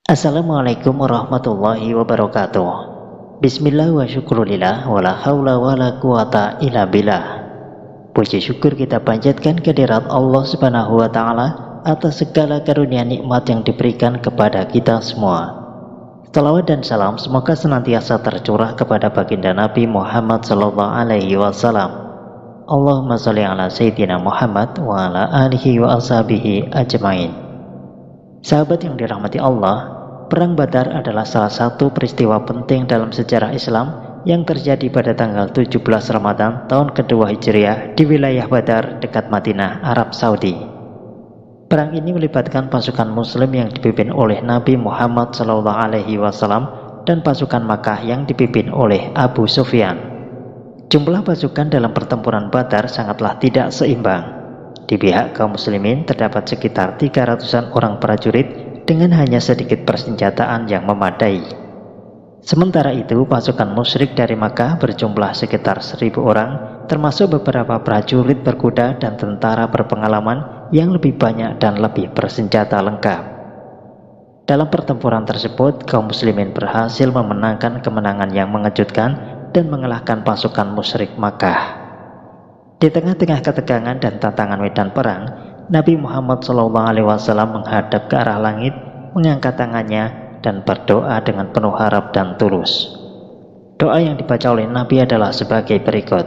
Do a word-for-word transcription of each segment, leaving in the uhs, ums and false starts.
Assalamualaikum warahmatullahi wabarakatuh. Bismillah wa syukurillah wa la hawla wa la quwata illa billah. Puji syukur kita panjatkan kehadirat Allah subhanahu wa ta'ala atas segala karunia nikmat yang diberikan kepada kita semua. Salawat dan salam semoga senantiasa tercurah kepada baginda Nabi Muhammad sallallahu alaihi wasallam. Allahumma sholli ala sayyidina Muhammad wa ala alihi wa ashabihi ajmain. Sahabat yang dirahmati Allah, Perang Badar adalah salah satu peristiwa penting dalam sejarah Islam yang terjadi pada tanggal tujuh belas Ramadan tahun kedua Hijriah di wilayah Badar dekat Madinah, Arab Saudi. Perang ini melibatkan pasukan Muslim yang dipimpin oleh Nabi Muhammad shallallahu alaihi wasallam dan pasukan Makkah yang dipimpin oleh Abu Sufyan. Jumlah pasukan dalam pertempuran Badar sangatlah tidak seimbang. Di pihak kaum muslimin terdapat sekitar tiga ratusan orang prajurit dengan hanya sedikit persenjataan yang memadai. Sementara itu pasukan musyrik dari Makkah berjumlah sekitar seribu orang, termasuk beberapa prajurit berkuda dan tentara berpengalaman yang lebih banyak dan lebih bersenjata lengkap. Dalam pertempuran tersebut, kaum muslimin berhasil memenangkan kemenangan yang mengejutkan dan mengalahkan pasukan musyrik Makkah. Di tengah-tengah ketegangan dan tantangan medan perang, Nabi Muhammad shallallahu alaihi wasallam menghadap ke arah langit, mengangkat tangannya dan berdoa dengan penuh harap dan tulus. Doa yang dibaca oleh Nabi adalah sebagai berikut: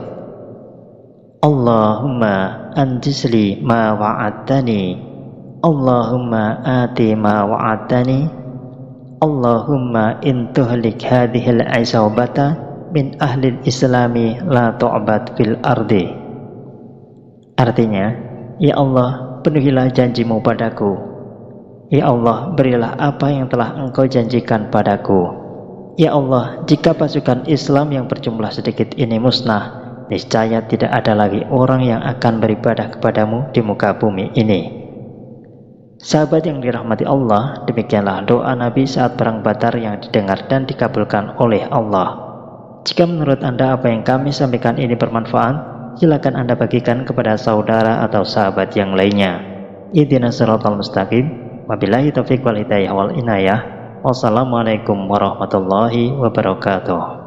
Allahumma anjizli ma wa'adtani, Allahumma ati ma wa'adtani, Allahumma intuhlik hadhil isabata min ahlil islami la tu'bad fil ardi. Artinya, ya Allah, penuhilah janjimu padaku. Ya Allah, berilah apa yang telah engkau janjikan padaku. Ya Allah, jika pasukan Islam yang berjumlah sedikit ini musnah, niscaya tidak ada lagi orang yang akan beribadah kepadamu di muka bumi ini. Sahabat yang dirahmati Allah, demikianlah doa Nabi saat perang Badar yang didengar dan dikabulkan oleh Allah. Jika menurut Anda apa yang kami sampaikan ini bermanfaat, silakan Anda bagikan kepada saudara atau sahabat yang lainnya. Ihdinas siratal mustaqim. Wabillahi taufiq wal hidayah wal inayah. Wassalamualaikum warahmatullahi wabarakatuh.